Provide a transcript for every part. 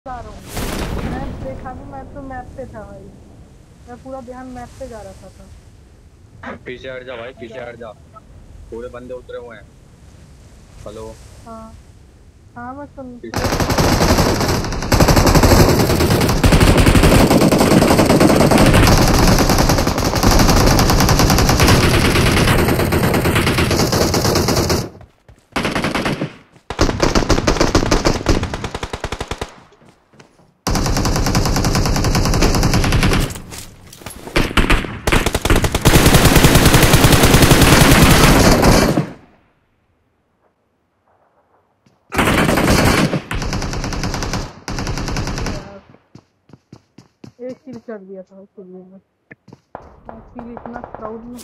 जा रहा हूँ। मैं देखा भी, मैं तो मैप पे था भाई, मैं पूरा ध्यान मैप पे जा रहा था। पीछे हट जा भाई, पीछे हट जा, पूरे बंदे उतरे हुए हैं। हेलो। हाँ हाँ मैं सुन एक किल कर दिया था उसके लिए। मैं फील इतना प्राउड में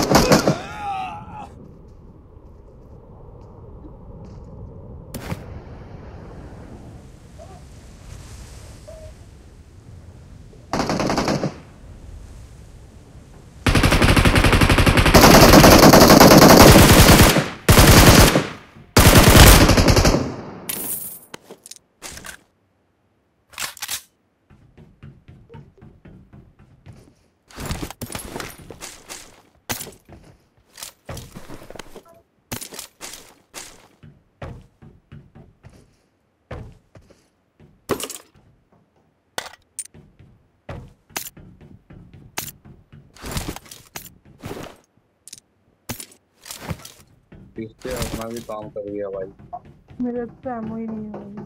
पीछे अपना भी काम कर दिया भाई। मेरे तो एमओ ही नहीं है भाई।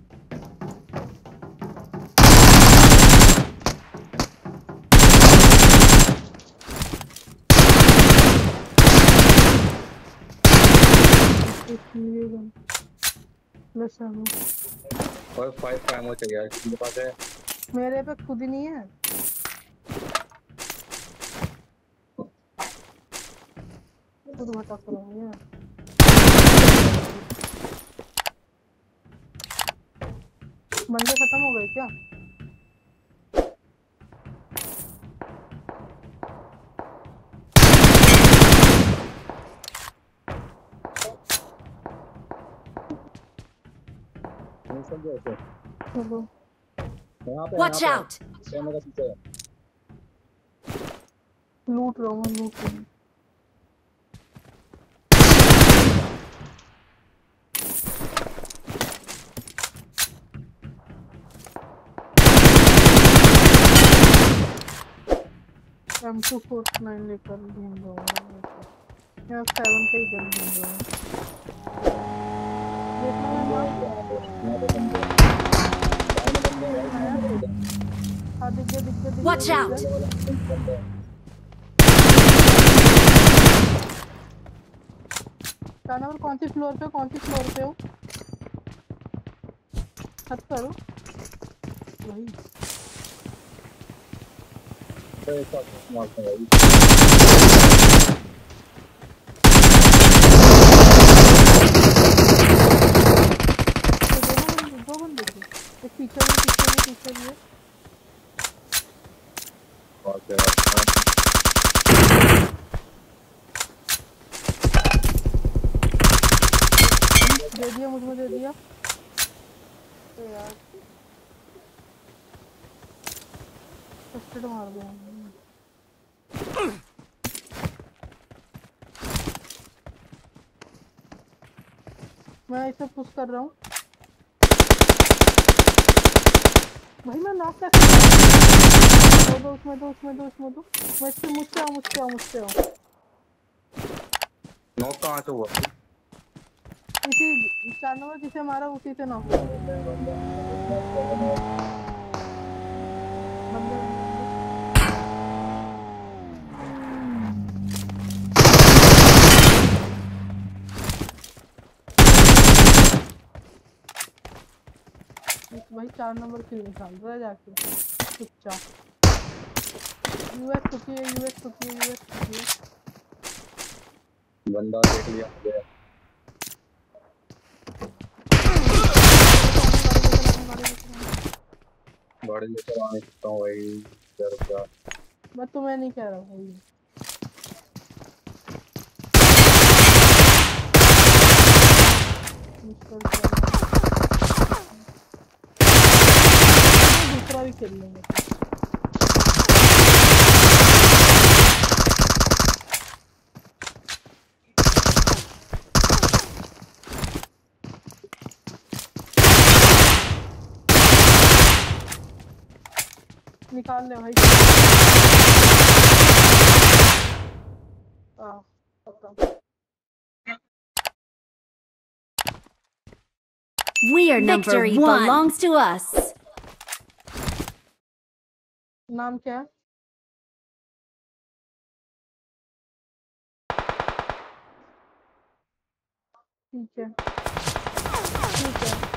प्लस एमओ और 5 टाइम चाहिए किसके पास है? मेरे पे खुद ही नहीं है। खुद भटक रहा हूँ यार। बंदे खत्म हो गए क्या? चलो Watch out! लूट रहा हूँ, लूट रहा हूँ। M249 लेकर घूम रहा हूँ। यहाँ 7 पे ही गन घूम रहा हूँ। Watch out! जानवर कौन सी फ्लोर पे हो? छत पर हो? वही दो बंदे थे, एक पीछे भी है। दे दिया, मुझे दे दिया तो यार फर्स्ट मार दिया। मैं इसे पुश कर रहा हूँ भाई। मैं नॉक कैसे दो उसमें दो मुझसे आओ। नॉक कहाँ से हुआ? इसी 4 नंबर जिसे मारा उसी से नॉक। भाई 4 नंबर किल निकाल रहा है जाके चुपचाप। यूएस टुकी है। बंदा देख लिया मुझे। गाड़ी लेकर आने सकता हूँ भाई। क्या मैं तुम्हें नहीं कह रहा भाई। वाला भी खेल लेंगे। निकाल ले भाई। खत्म। We are number Victory one. belongs to us. नाम क्या है? ठीक है, ठीक है।